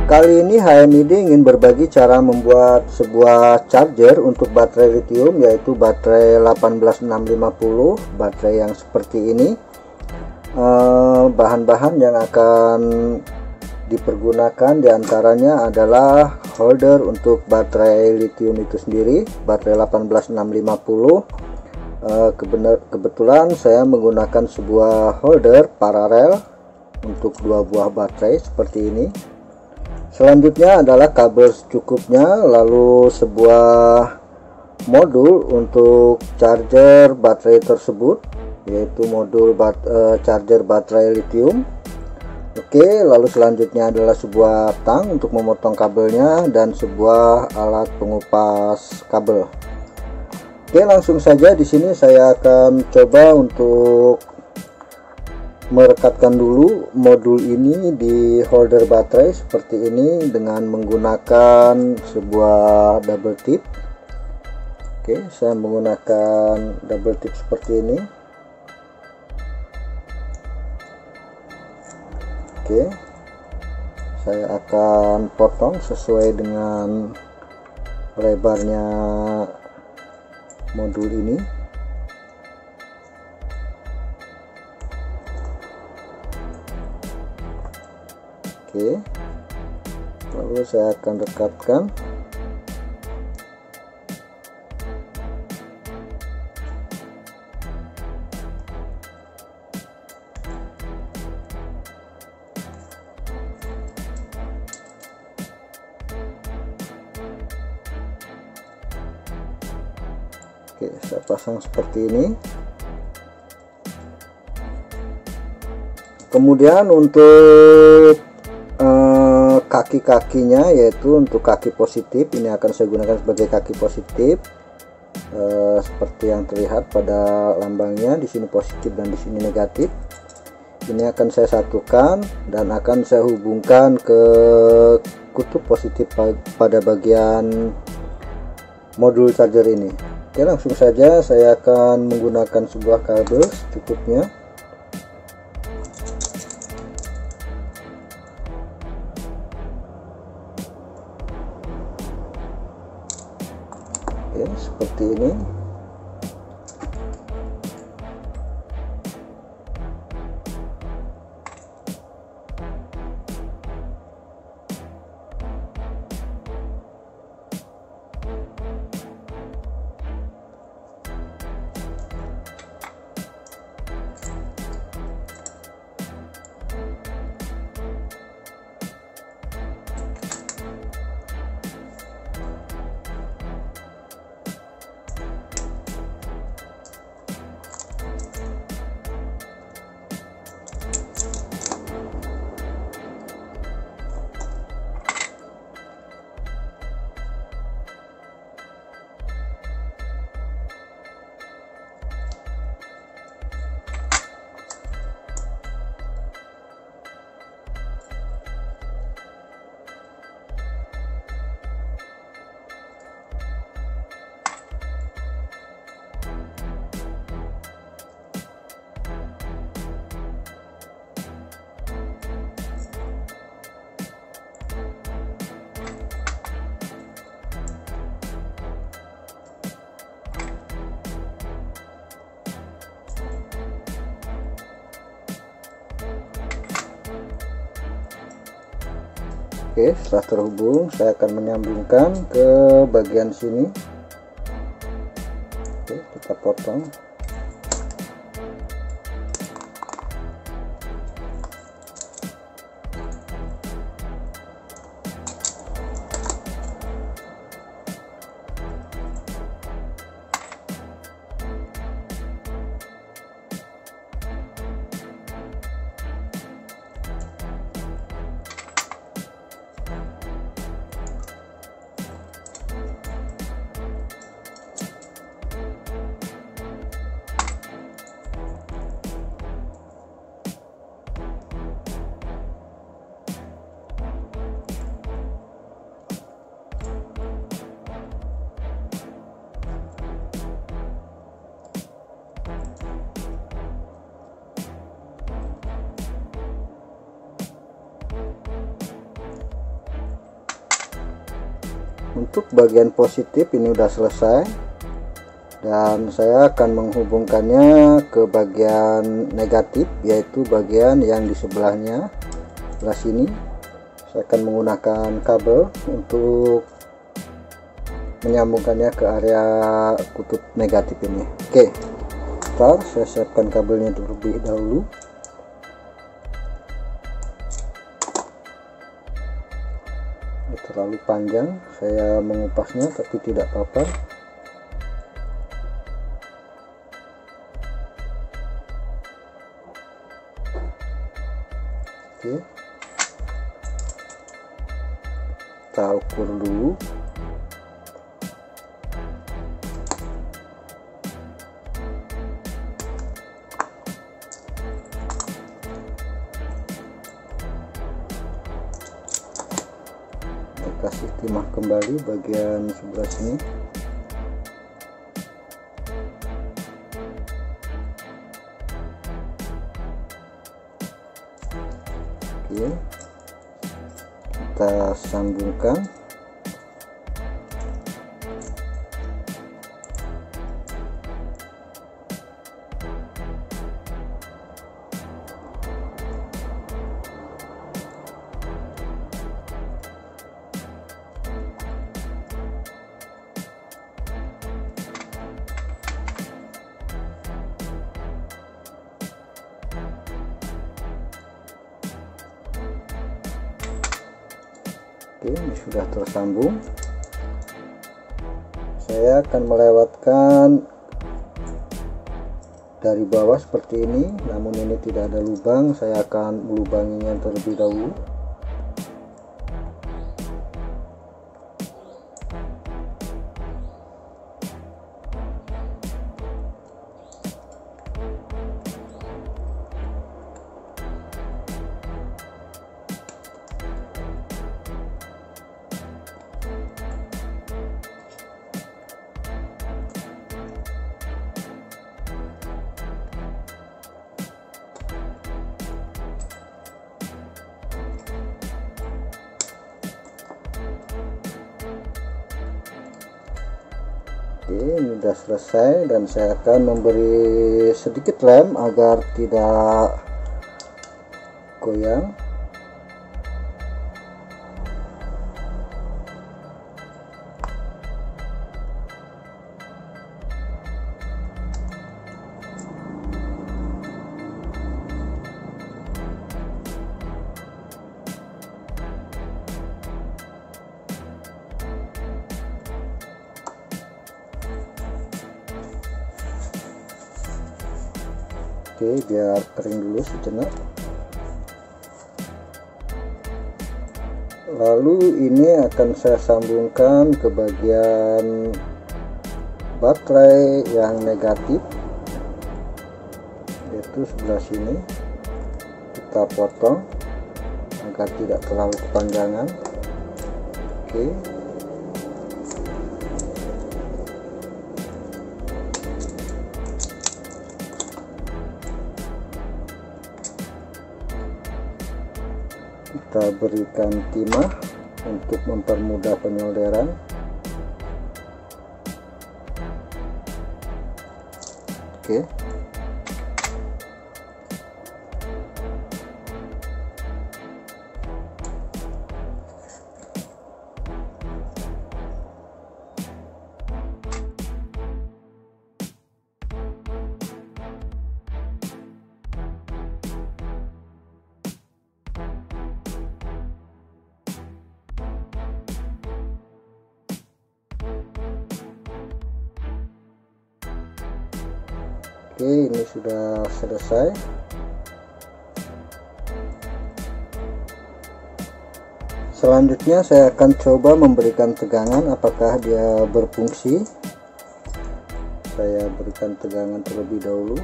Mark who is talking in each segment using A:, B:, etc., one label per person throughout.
A: Kali ini HMID ingin berbagi cara membuat sebuah charger untuk baterai lithium, yaitu baterai 18650, baterai yang seperti ini. Bahan-bahan yang akan dipergunakan diantaranya adalah holder untuk baterai lithium itu sendiri, baterai 18650. Kebetulan saya menggunakan sebuah holder paralel untuk dua buah baterai seperti ini. Selanjutnya adalah kabel secukupnya, lalu sebuah modul untuk charger baterai tersebut, yaitu modul charger baterai lithium. Oke, lalu selanjutnya adalah sebuah tang untuk memotong kabelnya dan sebuah alat pengupas kabel. Oke, langsung saja di sini saya akan coba untuk merekatkan dulu modul ini di holder baterai seperti ini dengan menggunakan sebuah double tip. Oke, saya menggunakan double tip seperti ini. Oke, saya akan potong sesuai dengan lebarnya modul ini. Oke, lalu saya akan rekatkan. Oke, saya pasang seperti ini. Kemudian untuk kaki-kakinya, yaitu untuk kaki positif, ini akan saya gunakan sebagai kaki positif, seperti yang terlihat pada lambangnya. Di sini positif dan di sini negatif. Ini akan saya satukan dan akan saya hubungkan ke kutub positif pada bagian modul charger ini. Oke, langsung saja saya akan menggunakan sebuah kabel secukupnya. Oke, seperti ini. Oke, setelah terhubung saya akan menyambungkan ke bagian sini. Oke, kita potong. Untuk bagian positif ini udah selesai, dan saya akan menghubungkannya ke bagian negatif, yaitu bagian yang di sebelahnya, sebelah sini. Saya akan menggunakan kabel untuk menyambungkannya ke area kutub negatif ini. Oke, ntar saya siapkan kabelnya terlebih dahulu. Ini terlalu panjang, saya mengupasnya tapi tidak apa-apa. Oke, kita ukur dulu. Kita kasih timah kembali bagian sebelah sini. Oke, kita sambungkan. Oke, ini sudah tersambung. Saya akan melewatkan dari bawah seperti ini, namun ini tidak ada lubang. Saya akan melubanginya terlebih dahulu. Oke, ini sudah selesai, dan saya akan memberi sedikit rem agar tidak goyang. Oke, biar kering dulu sejenak. Lalu ini akan saya sambungkan ke bagian baterai yang negatif, yaitu sebelah sini. Kita potong agar tidak terlalu kepanjangan. Oke, kita berikan timah untuk mempermudah penyolderan. Oke, Oke, ini sudah selesai. Selanjutnya saya akan coba memberikan tegangan apakah dia berfungsi. Saya berikan tegangan terlebih dahulu.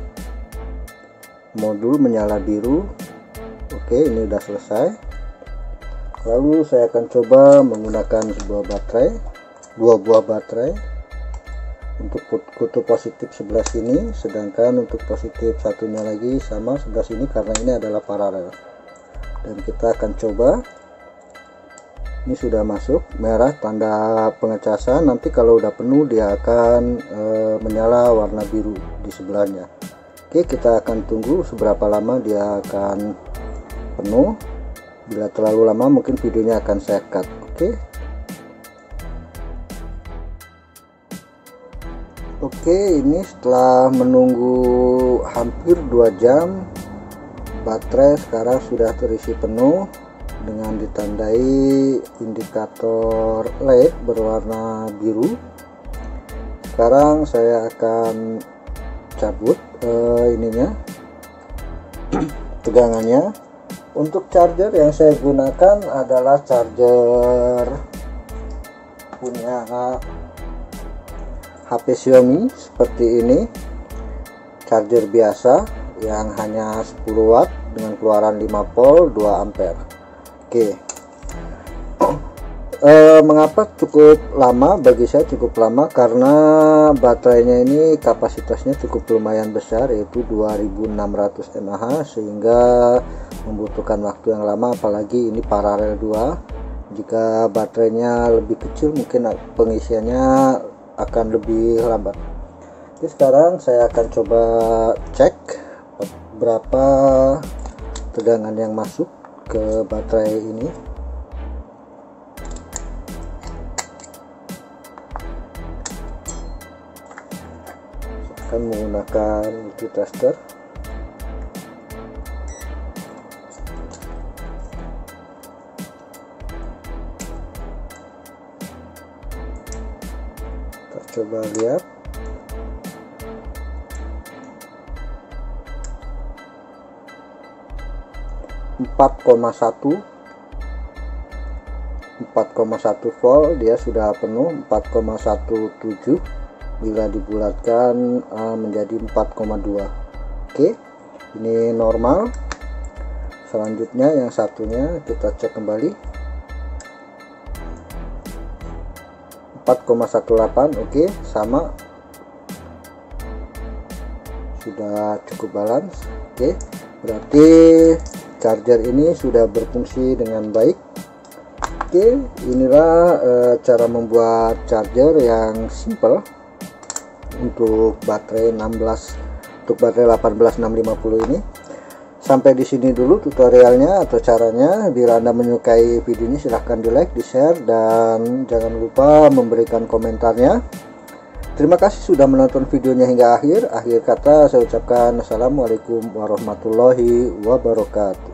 A: Modul menyala biru. Oke, ini sudah selesai. Lalu saya akan coba menggunakan dua buah baterai untuk kutub positif sebelah sini, sedangkan untuk positif satunya lagi sama sebelah sini karena ini adalah paralel. Dan kita akan coba Ini sudah masuk merah, tanda pengecasan. Nanti kalau udah penuh dia akan menyala warna biru di sebelahnya. Oke, kita akan tunggu seberapa lama dia akan penuh. Bila terlalu lama mungkin videonya akan saya cut. Oke, ini setelah menunggu hampir 2 jam, baterai sekarang sudah terisi penuh dengan ditandai indikator LED berwarna biru. Sekarang saya akan cabut ininya tegangannya. Untuk charger yang saya gunakan adalah charger punya HP Xiaomi seperti ini, charger biasa yang hanya 10 watt dengan keluaran 5 volt 2 ampere. Oke, mengapa cukup lama? Bagi saya cukup lama karena baterainya ini kapasitasnya cukup lumayan besar, yaitu 2600 mAh, sehingga membutuhkan waktu yang lama, apalagi ini paralel 2. Jika baterainya lebih kecil mungkin pengisiannya akan lebih lambat. Oke, sekarang saya akan coba cek berapa tegangan yang masuk ke baterai ini. Saya akan menggunakan multitester. Kita coba lihat. Empat koma satu volt dia sudah penuh, 4,17. Bila dibulatkan menjadi 4,2. Oke, ini normal. Selanjutnya yang satunya kita cek kembali, 4,18. Oke, sama, sudah cukup balance. Oke, berarti charger ini sudah berfungsi dengan baik. Oke, inilah cara membuat charger yang simple untuk baterai 18650 ini. Sampai di sini dulu tutorialnya atau caranya. Bila Anda menyukai video ini silahkan di like, di share, dan jangan lupa memberikan komentarnya. Terima kasih sudah menonton videonya hingga akhir. Akhir kata saya ucapkan assalamualaikum warahmatullahi wabarakatuh.